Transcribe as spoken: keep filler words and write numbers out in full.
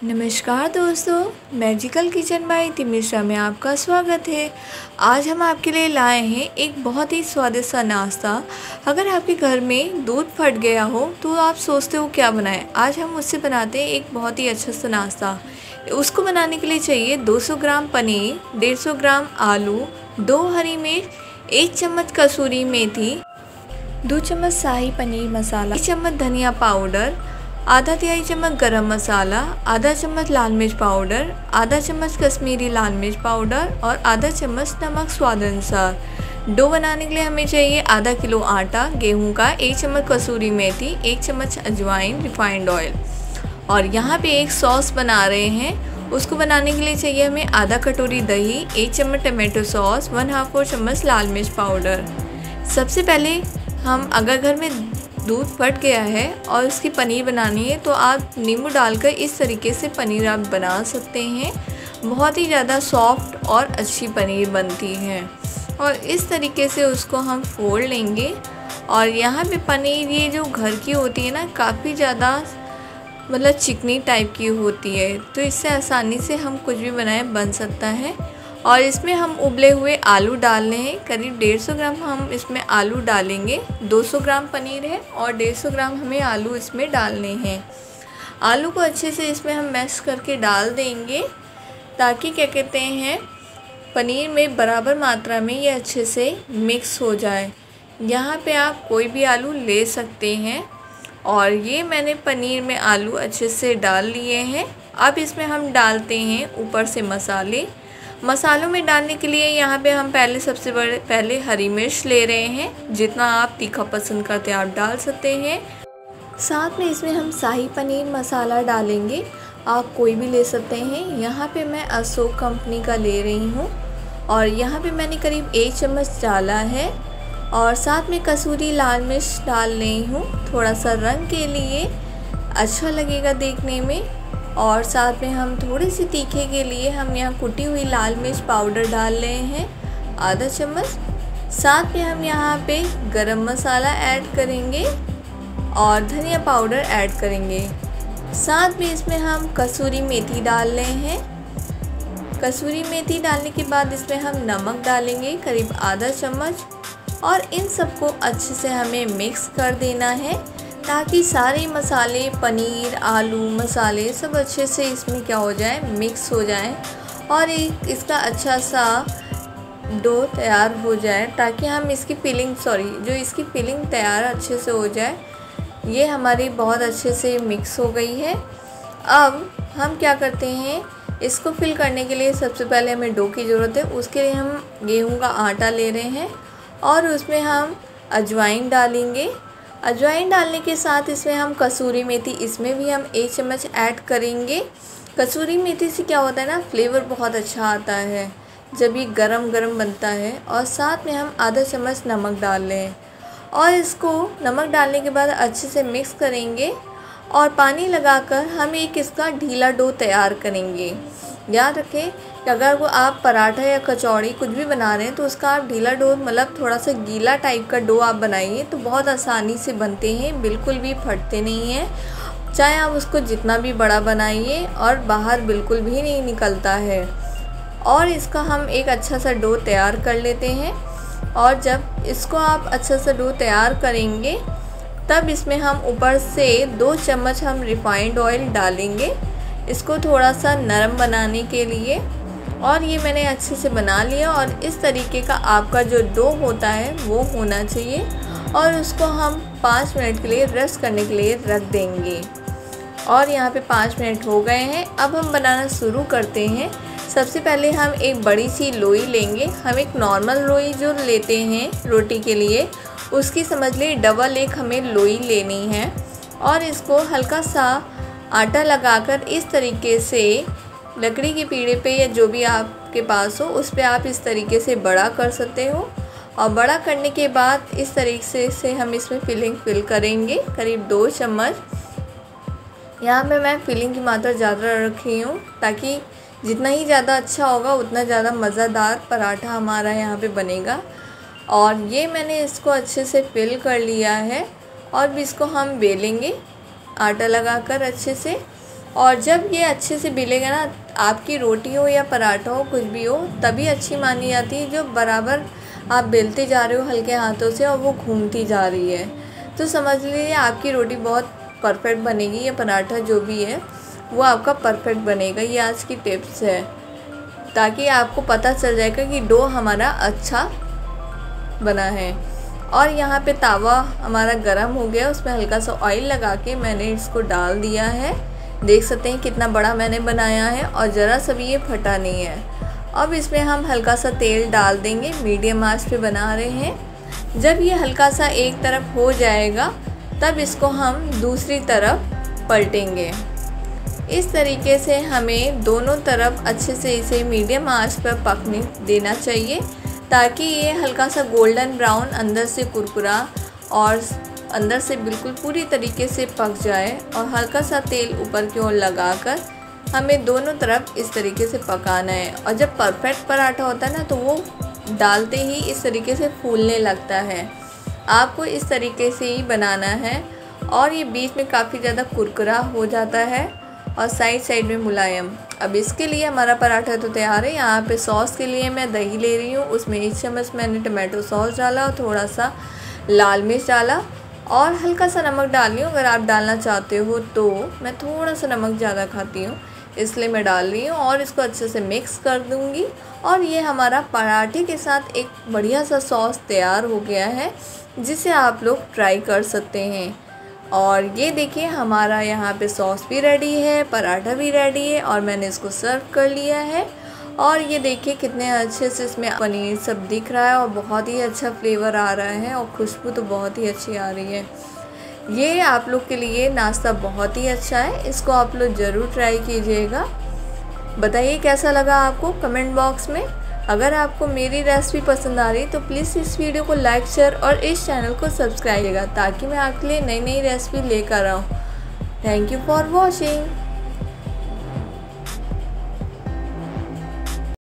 नमस्कार दोस्तों, magical kitchen bye तिमिश्रा में आपका स्वागत है। आज हम आपके लिए लाए हैं एक बहुत ही स्वादिष्ट सा नाश्ता। अगर आपके घर में दूध फट गया हो तो आप सोचते हो क्या बनाएं। आज हम उससे बनाते हैं एक बहुत ही अच्छा सा नाश्ता। उसको बनाने के लिए चाहिए दो सौ ग्राम पनीर, डेढ़ सौ ग्राम आलू, दो हरी मिर्च, एक चम्मच कसूरी मेथी, दो चम्मच शाही पनीर मसाला, एक चम्मच धनिया पाउडर, आधा तिहाई चम्मच गरम मसाला, आधा चम्मच लाल मिर्च पाउडर, आधा चम्मच कश्मीरी लाल मिर्च पाउडर और आधा चम्मच नमक स्वाद अनुसार। डो बनाने के लिए हमें चाहिए आधा किलो आटा गेहूं का, एक चम्मच कसूरी मेथी, एक चम्मच अजवाइन, रिफाइंड ऑयल। और यहाँ पे एक सॉस बना रहे हैं। उसको बनाने के लिए चाहिए हमें आधा कटोरी दही, एक चम्मच tomato sauce, one half four चम्मच लाल मिर्च पाउडर। सबसे पहले हम अगर घर में दूध फट गया है और उसकी पनीर बनानी है तो आप नींबू डालकर इस तरीके से पनीर आप बना सकते हैं। बहुत ही ज़्यादा सॉफ्ट और अच्छी पनीर बनती है। और इस तरीके से उसको हम फोड़ लेंगे। और यहाँ पे पनीर ये जो घर की होती है ना, काफ़ी ज़्यादा मतलब चिकनी टाइप की होती है, तो इससे आसानी से हम कुछ भी बनाए बन सकता है। और इसमें हम उबले हुए आलू डालने हैं। करीब डेढ़ सौ ग्राम हम इसमें आलू डालेंगे। दो सौ ग्राम पनीर है और डेढ़ सौ ग्राम हमें आलू इसमें डालने हैं। आलू को अच्छे से इसमें हम मैश करके डाल देंगे ताकि क्या कहते हैं पनीर में बराबर मात्रा में ये अच्छे से मिक्स हो जाए। यहाँ पे आप कोई भी आलू ले सकते हैं। और ये मैंने पनीर में आलू अच्छे से डाल लिए हैं। अब इसमें हम डालते हैं ऊपर से मसाले। मसालों में डालने के लिए यहाँ पे हम पहले सबसे बड़े पहले हरी मिर्च ले रहे हैं। जितना आप तीखा पसंद करते हैं आप डाल सकते हैं। साथ में इसमें हम शाही पनीर मसाला डालेंगे, आप कोई भी ले सकते हैं। यहाँ पे मैं अशोक कंपनी का ले रही हूँ। और यहाँ पे मैंने करीब एक चम्मच डाला है। और साथ में कसूरी लाल मिर्च डाल रही हूँ, थोड़ा सा रंग के लिए अच्छा लगेगा देखने में। और साथ में हम थोड़ी सी तीखे के लिए हम यहाँ कुटी हुई लाल मिर्च पाउडर डाल रहे हैं, आधा चम्मच। साथ में हम यहाँ पे गरम मसाला ऐड करेंगे और धनिया पाउडर ऐड करेंगे। साथ में इसमें हम कसूरी मेथी डाल रहे हैं। कसूरी मेथी डालने के बाद इसमें हम नमक डालेंगे करीब आधा चम्मच। और इन सबको अच्छे से हमें मिक्स कर देना है ताकि सारे मसाले, पनीर, आलू, मसाले सब अच्छे से इसमें क्या हो जाए, मिक्स हो जाए। और एक इसका अच्छा सा डो तैयार हो जाए ताकि हम इसकी फिलिंग सॉरी जो इसकी फिलिंग तैयार अच्छे से हो जाए। ये हमारी बहुत अच्छे से मिक्स हो गई है। अब हम क्या करते हैं, इसको फिल करने के लिए सबसे पहले हमें डो की ज़रूरत है। उसके लिए हम गेहूं का आटा ले रहे हैं और उसमें हम अजवाइन डालेंगे। अजवाइन डालने के साथ इसमें हम कसूरी मेथी इसमें भी हम एक चम्मच ऐड करेंगे। कसूरी मेथी से क्या होता है ना, फ्लेवर बहुत अच्छा आता है जब ये गरम गरम बनता है। और साथ में हम आधा चम्मच नमक डाल लें और इसको नमक डालने के बाद अच्छे से मिक्स करेंगे। और पानी लगाकर हम एक इसका ढीला डो तैयार करेंगे। याद रखें कि अगर वो आप पराठा या कचौड़ी कुछ भी बना रहे हैं तो उसका आप ढीला डो मतलब थोड़ा सा गीला टाइप का डो आप बनाइए तो बहुत आसानी से बनते हैं, बिल्कुल भी फटते नहीं हैं। चाहे आप उसको जितना भी बड़ा बनाइए और बाहर बिल्कुल भी नहीं निकलता है। और इसका हम एक अच्छा सा डो तैयार कर लेते हैं। और जब इसको आप अच्छा सा डो तैयार करेंगे तब इसमें हम ऊपर से दो चम्मच हम रिफाइंड ऑयल डालेंगे, इसको थोड़ा सा नरम बनाने के लिए। और ये मैंने अच्छे से बना लिया। और इस तरीके का आपका जो डो होता है वो होना चाहिए। और उसको हम पाँच मिनट के लिए रेस्ट करने के लिए रख देंगे। और यहाँ पे पाँच मिनट हो गए हैं। अब हम बनाना शुरू करते हैं। सबसे पहले हम एक बड़ी सी लोई लेंगे। हम एक नॉर्मल लोई जो लेते हैं रोटी के लिए उसकी समझ ली डबल एक हमें लोई लेनी है। और इसको हल्का सा आटा लगाकर इस तरीके से लकड़ी के पीढ़े पे या जो भी आपके पास हो उस पे आप इस तरीके से बड़ा कर सकते हो। और बड़ा करने के बाद इस तरीके से, से हम इसमें फिलिंग फिल करेंगे करीब दो चम्मच। यहाँ पे मैं फिलिंग की मात्रा ज़्यादा रखी हूँ ताकि जितना ही ज़्यादा अच्छा होगा उतना ज़्यादा मज़ेदार पराठा हमारा यहाँ पे बनेगा। और ये मैंने इसको अच्छे से फिल कर लिया है। और भी इसको हम बेलेंगे आटा लगाकर अच्छे से। और जब ये अच्छे से बेलेगा ना, आपकी रोटी हो या पराठा हो कुछ भी हो, तभी अच्छी मानी जाती है जो बराबर आप बेलते जा रहे हो हल्के हाथों से और वो घूमती जा रही है। तो समझ लीजिए आपकी रोटी बहुत परफेक्ट बनेगी, या पराठा जो भी है वो आपका परफेक्ट बनेगा। ये आज की टिप्स है, ताकि आपको पता चल जाएगा कि डो हमारा अच्छा बना है। और यहाँ पे तावा हमारा गरम हो गया, उसमें हल्का सा ऑयल लगा के मैंने इसको डाल दिया है। देख सकते हैं कितना बड़ा मैंने बनाया है और ज़रा सा भी ये फटा नहीं है। अब इसमें हम हल्का सा तेल डाल देंगे, मीडियम आंच पे बना रहे हैं। जब ये हल्का सा एक तरफ हो जाएगा तब इसको हम दूसरी तरफ पलटेंगे। इस तरीके से हमें दोनों तरफ अच्छे से इसे मीडियम आंच पर पकने देना चाहिए, ताकि ये हल्का सा गोल्डन ब्राउन अंदर से कुरकुरा और अंदर से बिल्कुल पूरी तरीके से पक जाए। और हल्का सा तेल ऊपर की ओर लगाकर हमें दोनों तरफ इस तरीके से पकाना है। और जब परफेक्ट पराठा होता है ना, तो वो डालते ही इस तरीके से फूलने लगता है। आपको इस तरीके से ही बनाना है। और ये बीच में काफ़ी ज़्यादा कुरकुरा हो जाता है और साइड साइड में मुलायम। अब इसके लिए हमारा पराठा तो तैयार है। यहाँ पे सॉस के लिए मैं दही ले रही हूँ, उसमें एक चम्मच मैंने टमाटो सॉस डाला और थोड़ा सा लाल मिर्च डाला और हल्का सा नमक डाल रही हूँ। अगर आप डालना चाहते हो तो, मैं थोड़ा सा नमक ज़्यादा खाती हूँ इसलिए मैं डाल रही हूँ। और इसको अच्छे से मिक्स कर दूँगी और ये हमारा पराठे के साथ एक बढ़िया सा सॉस तैयार हो गया है, जिसे आप लोग ट्राई कर सकते हैं। और ये देखिए हमारा यहाँ पे सॉस भी रेडी है, पराठा भी रेडी है और मैंने इसको सर्व कर लिया है। और ये देखिए कितने अच्छे से इसमें पनीर सब दिख रहा है और बहुत ही अच्छा फ्लेवर आ रहा है और खुशबू तो बहुत ही अच्छी आ रही है। ये आप लोग के लिए नाश्ता बहुत ही अच्छा है, इसको आप लोग ज़रूर ट्राई कीजिएगा। बताइए कैसा लगा आपको कमेंट बॉक्स में। अगर आपको मेरी रेसिपी पसंद आ रही तो प्लीज़ इस वीडियो को लाइक शेयर और इस चैनल को सब्सक्राइब कीजिएगा, ताकि मैं आपके लिए नई नई रेसिपी लेकर आऊँ। Thank you for watching.